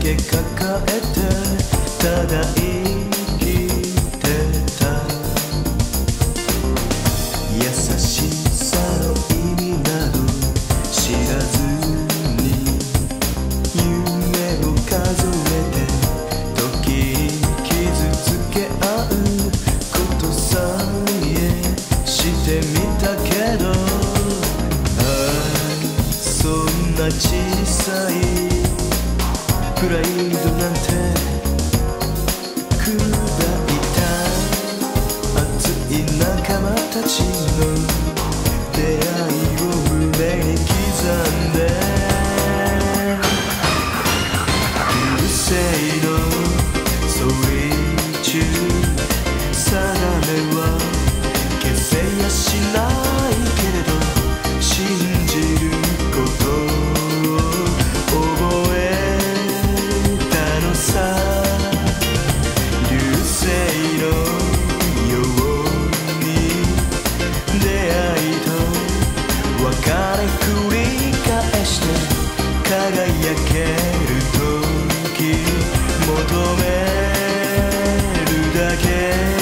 で抱えてただ生きてた。優しさの意味など知らずに夢を数えて時に傷つけ合うことさえしてみたけど、そんな小さいプライドなんて砕いた熱い仲間たちの出会いを胸に刻んで、流星のソリチュー定めは消せやしないけれど信じることを覚えたのさ。流星のように出会いと別れ繰り返して輝ける時求めるだけ。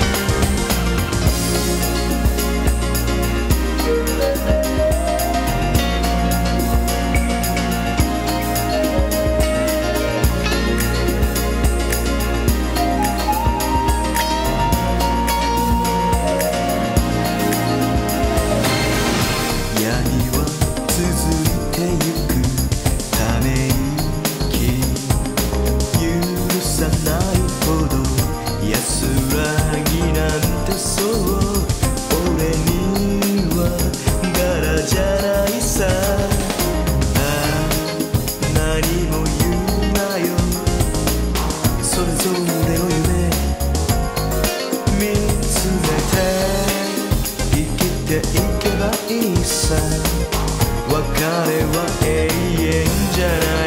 安らぎなんてそう俺には柄じゃないさ。何も言うなよ、それぞれの夢見つめて生きていけばいいさ。別れは永遠じゃない。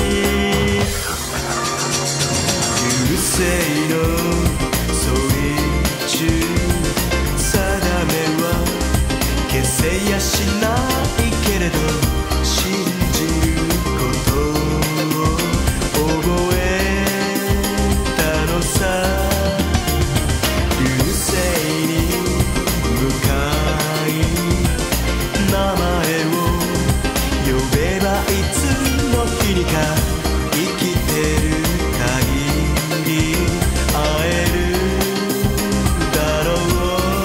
流星のソリチュー定めは消せやしないけれど信じることを覚えたのさ。流星に向かい名前を呼べばいつの日にか生きてる限り会えるだろう。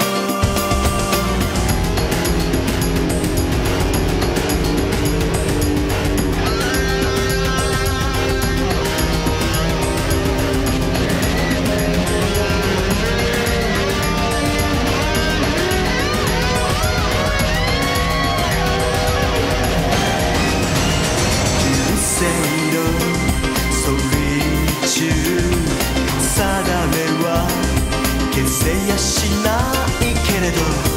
流星のソリチュー定めは消せやしないけれど